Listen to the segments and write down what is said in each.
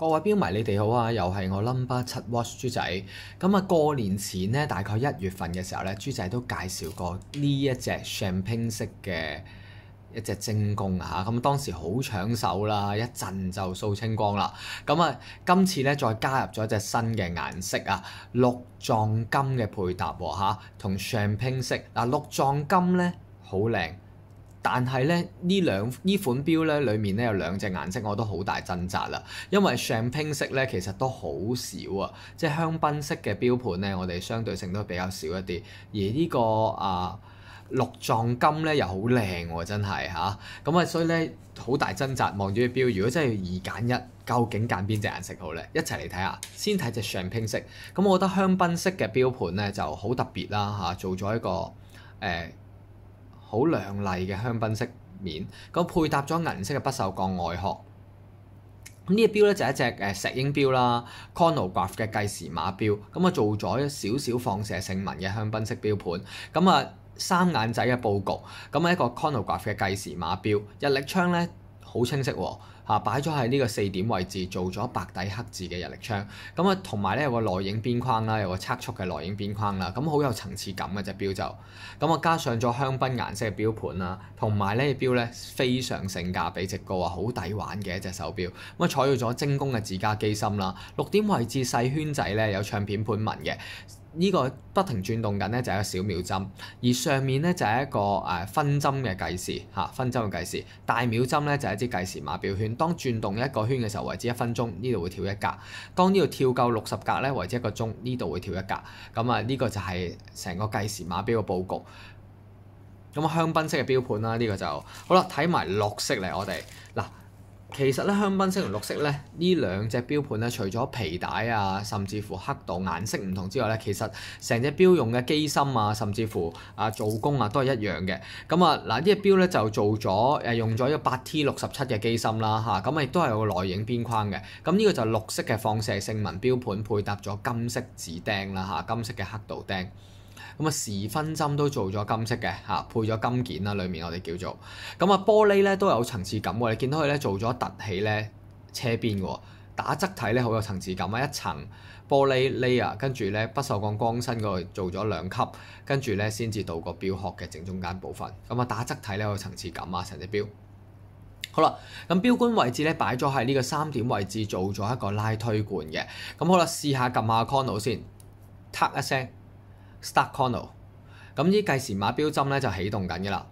各位標迷，你哋好啊！又係我 number 7 watch 豬仔。咁啊，過年前呢，大概1月份嘅時候呢，豬仔都介紹過呢一隻 champagne 式嘅一隻精工啊嚇。咁當時好搶手啦，一陣就掃清光啦。咁啊，今次呢，再加入咗一隻新嘅顏色啊，綠撞金嘅配搭喎嚇，同 champagne 色嗱綠撞金呢，好靚。但係咧呢款錶咧裡面咧有兩隻顏色我都好大掙扎啦，因為 champagne 色咧其實都好少啊，即係香檳色嘅錶盤咧我哋相對性都比較少一啲，而呢個綠撞金咧又好靚喎，真係嚇，咁啊所以咧好大掙扎望住啲錶，如果真係要二揀一，究竟揀邊隻顏色好咧？一齊嚟睇下，先睇隻 champagne 色，咁我覺得香檳色嘅錶盤咧就好特別啦嚇，做咗一個好亮麗嘅香檳色面，咁配搭咗銀色嘅不鏽鋼外殼。咁呢隻錶咧就係一隻石英錶啦 chronograph 嘅計時碼錶，咁啊做咗少少放射性紋嘅香檳色錶盤，咁啊三眼仔嘅佈局，咁啊一個 chronograph 嘅計時碼錶，日曆槍咧好清晰喎。擺咗喺呢個4點位置，做咗白底黑字嘅日曆槍，咁啊同埋咧有個內影邊框啦，有個測速嘅內影邊框啦，咁好有層次感嘅隻錶就，咁啊加上咗香檳顏色嘅錶盤啦，同埋呢隻錶咧非常性價比值高啊，好抵玩嘅一隻手錶，咁啊採用咗精工嘅自家機芯啦，6點位置細圈仔咧有唱片盤紋嘅。呢個不停轉動緊咧就係一個小秒針，而上面咧就係一個分針嘅計時嚇，分針嘅計時。大秒針咧就係一支計時碼錶圈，當轉動一個圈嘅時候為之1分鐘，呢度會跳1格；當呢度跳夠60格咧為之1個鐘，呢度會跳1格。咁啊呢個就係成個計時碼錶嘅佈局。咁啊香檳色嘅錶盤啦，呢個就好啦。睇埋綠色嚟，我哋嗱。其實咧香檳色同綠色咧呢兩隻錶盤咧，除咗皮帶啊，甚至乎刻度顏色唔同之外咧，其實成隻錶用嘅機芯啊，甚至乎做工啊都係一樣嘅。咁啊嗱呢隻錶咧就做咗用咗一個8T67嘅機芯啦嚇，咁亦都係有個內影邊框嘅。咁呢個就綠色嘅放射性紋錶盤配搭咗金色指釘啦嚇，金色嘅刻度釘。咁啊時分針都做咗金色嘅嚇，配咗金件啦，裡面我哋叫做咁啊玻璃咧都有層次感喎，你見到佢咧做咗凸起咧車邊喎，打側睇咧好有層次感啊，一層玻璃 layer， 跟住咧不鏽鋼光身嗰度做咗2級，跟住咧先至到個錶殼嘅正中間部分，咁啊打側睇咧好有層次感啊成隻錶。好啦，咁錶冠位置咧擺咗喺呢個3點位置，做咗一個拉推罐嘅。咁好啦，試下撳下 chrono 先，嗒一聲。Start chrono， 咁呢計時碼錶針咧就起動緊嘅啦。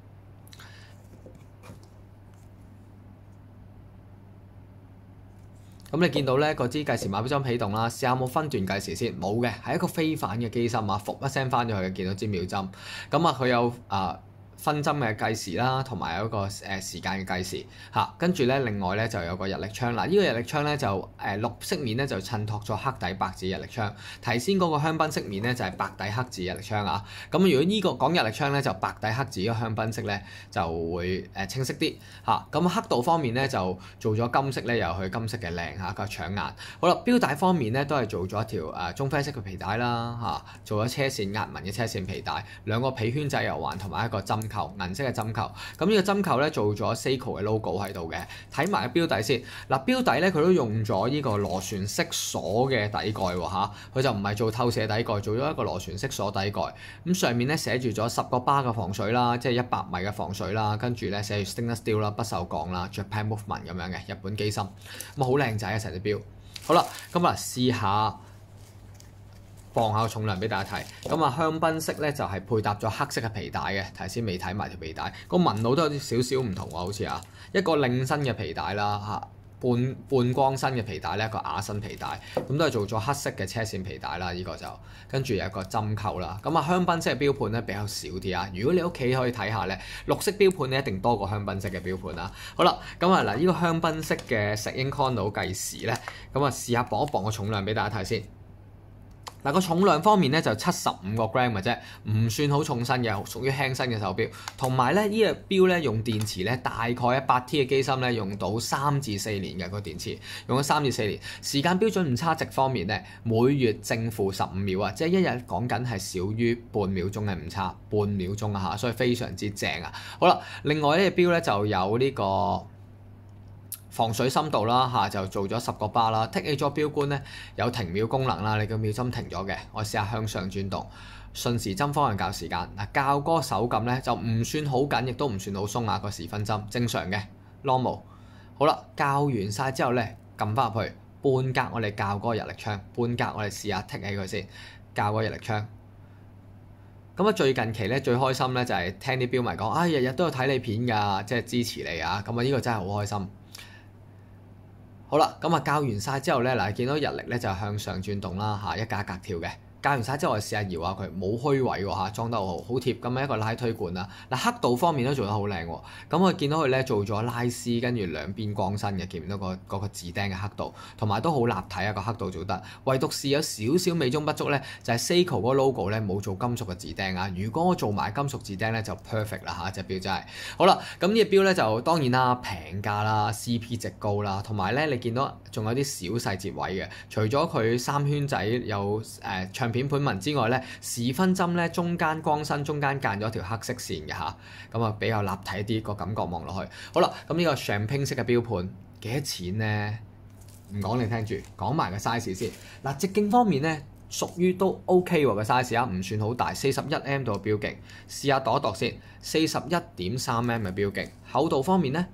咁你見到咧嗰支計時碼錶針起動啦，試下有冇分段計時先？冇嘅，係一個非反嘅機芯啊，伏一聲翻咗去嘅，見到支秒針。咁啊佢有分針嘅計時啦，同埋有一個時間嘅計時嚇，跟住咧另外咧就有個日曆槍嗱，呢個日曆槍咧就綠色面咧就襯托咗黑底白字日曆槍，頭先嗰個香檳色面咧就係白底黑字日曆槍啊。咁如果呢個講日曆槍咧就白底黑字嘅香檳色咧就會清晰啲嚇。咁刻度方面咧就做咗金色咧，又去金色嘅靚嚇，個搶眼。好啦，錶帶方面咧都係做咗一條中啡色嘅皮帶啦嚇，做咗車線壓紋嘅車線皮帶，2個皮圈仔油環同埋一個針銀色嘅針球，咁呢個針球咧做咗 Seiko 嘅 logo 喺度嘅。睇埋個錶底先，嗱錶底咧佢都用咗呢個螺旋式鎖嘅底蓋喎嚇，佢就唔係做透射底蓋，做咗一個螺旋式鎖底蓋。咁上面咧寫住咗10個巴嘅防水啦，即係100米嘅防水啦，跟住咧寫住 stainless steel 啦，不鏽鋼啦 ，Japan movement 咁樣嘅日本機芯，咁好靚仔啊成隻錶。好啦，咁啊試下。磅下個重量俾大家睇，咁啊香檳色咧就係配搭咗黑色嘅皮帶嘅，頭先未睇埋條皮帶，個紋路都有啲少少唔同喎，好似一個領身嘅皮帶啦嚇，半光身嘅皮帶咧，一個啞身皮帶，咁都係做咗黑色嘅車線皮帶啦，呢個就跟住有一個針扣啦，咁啊香檳色嘅錶盤咧比較少啲啊，如果你屋企可以睇下咧，綠色錶盤咧一定多過香檳色嘅錶盤啦。好啦，咁啊嗱呢個香檳色嘅石英 chrono 計時咧，咁啊試下磅一磅個重量俾大家睇先。嗱個重量方面咧就75個 gram 嘅啫，唔算好重身嘅，屬於輕身嘅手錶。同埋咧呢隻錶咧用電池咧大概8T 嘅機芯咧用到3至4年嘅個電池，用咗3至4年。時間標準誤差值方面咧，每月正負15秒啊，即係一日講緊係少於半秒鐘嘅誤差，半秒鐘啊嚇，所以非常之正啊。好啦，另外呢隻錶咧就有呢個防水深度啦嚇，就做咗10個巴啦。剔起咗錶冠咧有停秒功能啦，你個秒針停咗嘅，我試下向上轉動，順時針方向校時間。嗱，校嗰個手感咧就唔算好緊，亦都唔算好鬆啊，個時分針正常嘅 normal。好啦，校完晒之後咧，撳翻入去半格，我哋校嗰個日曆槍，半格我哋試下剔起佢先，校嗰個日曆槍。咁啊，最近期咧最開心咧就係聽啲標迷講，啊日日都有睇你片㗎，即係支持你啊！咁啊，呢個真係好開心。好啦，咁啊校完晒之後咧，嗱見到日曆咧就向上轉動啦嚇，一格一格跳嘅。校完晒之後，我試下搖下佢，冇虛位喎嚇，裝得好貼咁樣一個拉推管啦。嗱，刻度方面都做得好靚喎。咁我見到佢咧做咗拉絲，跟住兩邊光身嘅，見唔到嗰個字釘嘅刻度，同埋都好立體啊，個刻度做得。唯獨是有少少美中不足咧，就係 Seiko 嗰個 logo 咧冇做金屬嘅字釘啊。如果我做埋金屬字釘咧，就 perfect 啦嚇，隻錶真係。好啦，咁呢隻錶咧就當然啦，平價啦 ，CP 值高啦，同埋咧你見到仲有啲小細節位嘅，除咗佢3圈仔有唱片盤紋之外咧，時分針咧中間光身中間間咗條黑色線嘅嚇，咁啊比較立體啲個感覺望落去。好啦，咁呢個 champagne 式嘅錶盤幾多錢咧？唔講你聽住，講埋個 size 先。嗱，直徑方面咧屬於都 OK 喎個 size 啊，唔算好大，41mm 度嘅錶徑。試下度一度先，41.3mm 嘅錶徑。厚度方面咧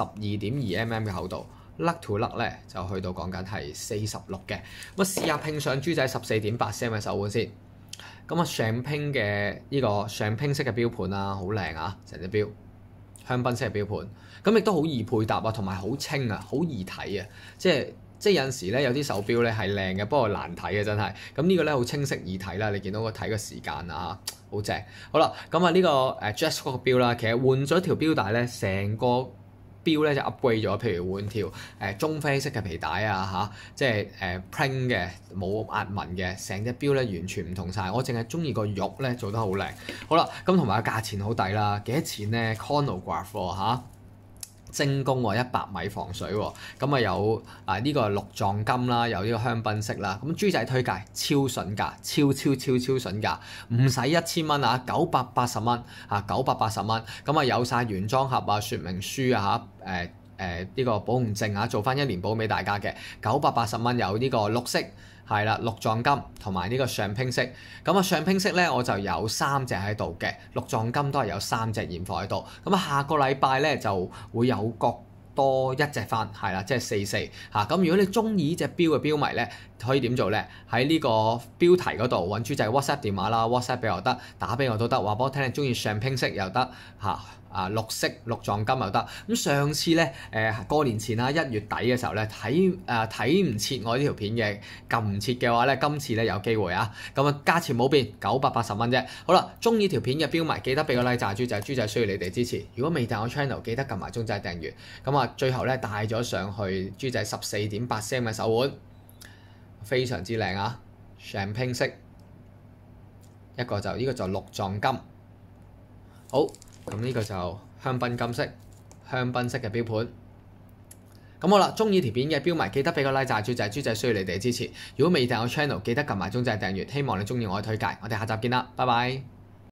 ，12.2mm 嘅厚度。甩 to 甩咧就去到講緊係46嘅，咁啊試下拼上豬仔14.8cm 嘅手腕先。咁啊 champagne 嘅呢個 champagne 式嘅錶盤啊，好靚啊，成隻錶香檳式嘅錶盤，咁亦都好易配搭啊，同埋好清啊，好易睇啊，即係有陣時咧有啲手錶咧係靚嘅，不過難睇嘅真係。咁呢個咧好清晰易睇啦，你見到我睇個時間啊，好正。好啦，咁啊呢個Jazzcock 嗰個錶啦，其實換咗條錶帶咧，成個錶咧就 upgrade 咗，譬如換條中啡色嘅皮帶啊嚇，即係plain 嘅冇壓紋嘅，成隻錶咧完全唔同晒。我淨係中意個玉咧做得好靚。好啦，咁同埋個價錢好抵啦，幾多錢咧 Chronograph 喎嚇，精工喎，100米防水喎，咁啊有呢個綠撞金啦，有呢個香檳色啦，咁豬仔推介超筍價，超筍價，唔使1000蚊啊，980蚊啊，980蚊，咁啊有晒原裝盒啊、說明書啊嚇，呢個保紅證啊，做翻1年保俾大家嘅，980蚊有呢個綠色。係啦，綠撞金同埋呢個champagne色，咁啊champagne色咧我就有3隻喺度嘅，綠撞金都係有3隻現貨喺度，咁啊下個禮拜咧就會有各多1隻翻，係啦，即係4嚇。咁如果你中意呢隻錶嘅錶迷咧，可以點做咧？喺呢個標題嗰度揾豬仔 WhatsApp 電話啦 ，WhatsApp 俾我得，打俾我都得，話俾我聽你中意 champagne色又得嚇。綠色綠撞金又得。咁上次咧過年前啦1月底嘅時候咧睇唔切我呢條片嘅，撳唔切嘅話咧，今次咧有機會啊。咁啊價錢冇變，980蚊啫。好啦，中意條片嘅標迷記得俾個 like 炸豬仔，豬仔需要你哋支持。如果未訂我 channel，記得撳埋鐘仔訂閱。咁啊最後咧帶咗上去豬仔14.8cm嘅手腕，非常之靚啊 ，champagne 色，一個就呢個就綠撞金，好。咁呢個就香檳金色、香檳色嘅錶盤。咁好啦，中意條片嘅錶迷記得俾個 like 炸豬仔，豬仔需要你哋嘅支持。如果未訂我 channel，記得撳埋鐘仔訂閱。希望你中意我嘅推介，我哋下集見啦，拜拜。